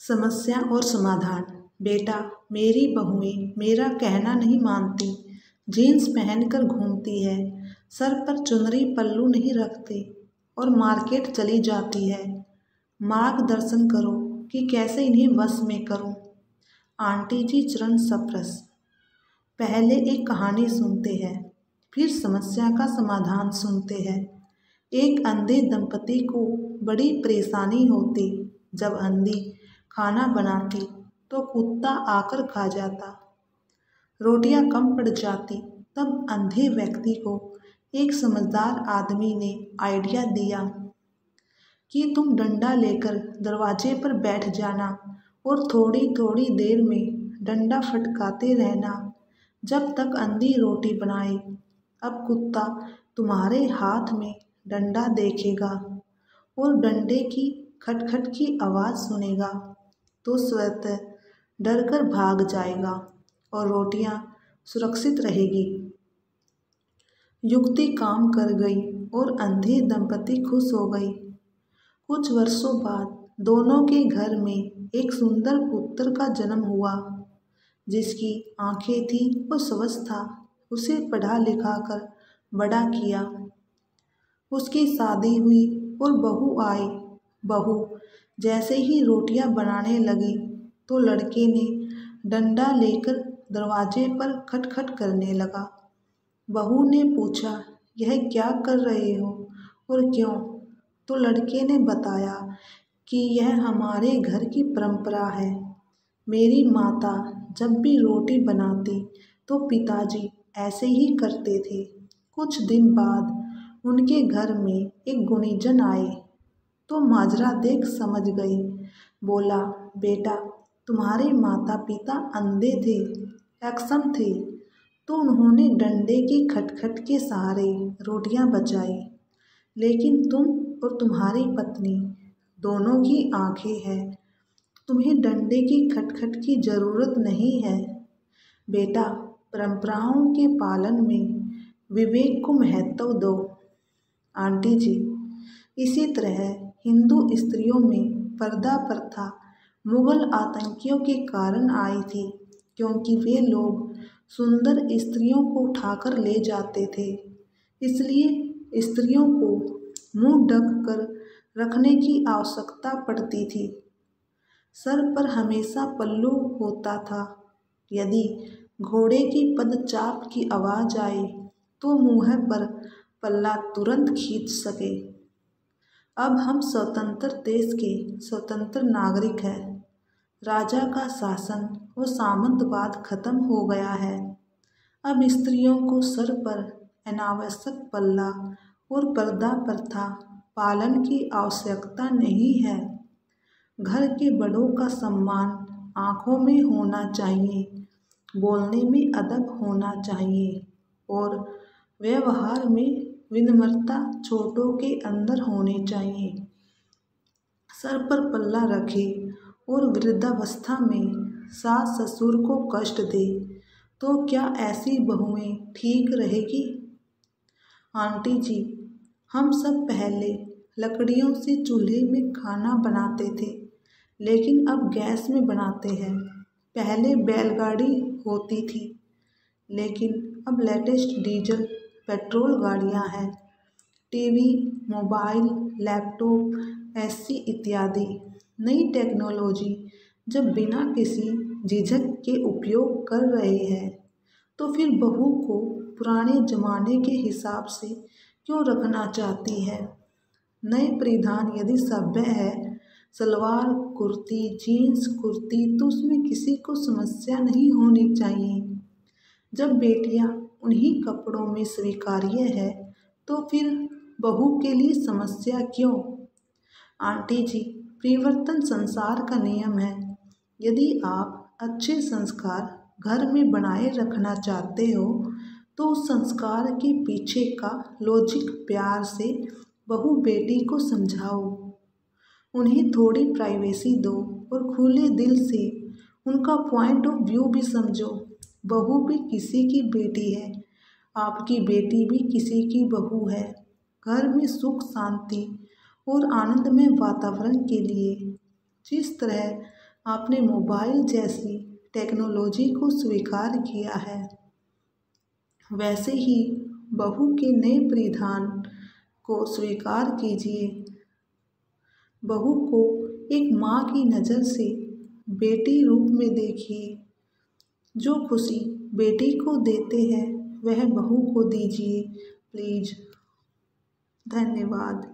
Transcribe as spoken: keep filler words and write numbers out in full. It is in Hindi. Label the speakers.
Speaker 1: समस्या और समाधान। बेटा, मेरी बहुएं मेरा कहना नहीं मानती। जीन्स पहनकर घूमती है, सर पर चुनरी पल्लू नहीं रखती और मार्केट चली जाती है। मार्गदर्शन करो कि कैसे इन्हें वश में करूं। आंटी जी चरण सप्रस। पहले एक कहानी सुनते हैं, फिर समस्या का समाधान सुनते हैं। एक अंधे दंपति को बड़ी परेशानी होती। जब अंधी खाना बनाती तो कुत्ता आकर खा जाता। रोटियां कम पड़ जाती, तब अंधे व्यक्ति को एक समझदार आदमी ने आइडिया दिया कि तुम डंडा लेकर दरवाजे पर बैठ जाना और थोड़ी थोड़ी देर में डंडा फटकाते रहना जब तक अंधी रोटी बनाए। अब कुत्ता तुम्हारे हाथ में डंडा देखेगा और डंडे की खटखट की आवाज़ सुनेगा तो स्वतः डरकर भाग जाएगा और रोटियां सुरक्षित रहेगी। युक्ति काम कर गई और अंधे दंपति खुश हो गई। कुछ वर्षों बाद दोनों के घर में एक सुंदर पुत्र का जन्म हुआ, जिसकी आंखें थी और स्वस्थ था। उसे पढ़ा लिखा कर बड़ा किया। उसकी शादी हुई और बहू आई। बहू जैसे ही रोटियां बनाने लगी तो लड़के ने डंडा लेकर दरवाजे पर खटखट करने लगा। बहू ने पूछा, यह क्या कर रहे हो और क्यों? तो लड़के ने बताया कि यह हमारे घर की परंपरा है। मेरी माता जब भी रोटी बनाती तो पिताजी ऐसे ही करते थे। कुछ दिन बाद उनके घर में एक गुणीजन आए तो माजरा देख समझ गई। बोला, बेटा, तुम्हारे माता पिता अंधे थे, अक्षम थे, तो उन्होंने डंडे की खटखट के सहारे रोटियां बचाई। लेकिन तुम और तुम्हारी पत्नी दोनों की आंखें हैं, तुम्हें डंडे की खटखट की ज़रूरत नहीं है। बेटा, परंपराओं के पालन में विवेक को महत्व दो। आंटी जी, इसी तरह हिंदू स्त्रियों में पर्दा प्रथा मुगल आतंकियों के कारण आई थी, क्योंकि वे लोग सुंदर स्त्रियों को उठाकर ले जाते थे। इसलिए स्त्रियों को मुंह ढक कर रखने की आवश्यकता पड़ती थी। सर पर हमेशा पल्लू होता था। यदि घोड़े की पदचाप की आवाज़ आए तो मुँह पर पल्ला तुरंत खींच सके। अब हम स्वतंत्र देश के स्वतंत्र नागरिक हैं। राजा का शासन और सामंतवाद खत्म हो गया है। अब स्त्रियों को सर पर अनावश्यक पल्ला और पर्दा प्रथा पालन की आवश्यकता नहीं है। घर के बड़ों का सम्मान आँखों में होना चाहिए, बोलने में अदब होना चाहिए और व्यवहार में विनम्रता छोटों के अंदर होनी चाहिए। सर पर पल्ला रखे और वृद्धावस्था में सास ससुर को कष्ट दे तो क्या ऐसी बहुएं ठीक रहेगी? आंटी जी, हम सब पहले लकड़ियों से चूल्हे में खाना बनाते थे, लेकिन अब गैस में बनाते हैं। पहले बैलगाड़ी होती थी, लेकिन अब लेटेस्ट डीजल पेट्रोल गाड़ियां हैं। टीवी, मोबाइल, लैपटॉप, एसी इत्यादि नई टेक्नोलॉजी जब बिना किसी झिझक के उपयोग कर रहे हैं, तो फिर बहू को पुराने जमाने के हिसाब से क्यों रखना चाहती है? नए परिधान यदि सभ्य है, सलवार कुर्ती, जीन्स कुर्ती, तो उसमें किसी को समस्या नहीं होनी चाहिए। जब बेटियां उन्हीं कपड़ों में स्वीकार्य है, तो फिर बहू के लिए समस्या क्यों? आंटी जी, परिवर्तन संसार का नियम है। यदि आप अच्छे संस्कार घर में बनाए रखना चाहते हो, तो उस संस्कार के पीछे का लॉजिक प्यार से बहू बेटी को समझाओ। उन्हें थोड़ी प्राइवेसी दो और खुले दिल से उनका पॉइंट ऑफ व्यू भी समझो। बहू भी किसी की बेटी है, आपकी बेटी भी किसी की बहू है। घर में सुख शांति और आनंदमय वातावरण के लिए जिस तरह आपने मोबाइल जैसी टेक्नोलॉजी को स्वीकार किया है, वैसे ही बहू के नए परिधान को स्वीकार कीजिए। बहू को एक माँ की नज़र से बेटी रूप में देखिए। जो खुशी बेटी को देते हैं वह बहू को दीजिए प्लीज़। धन्यवाद।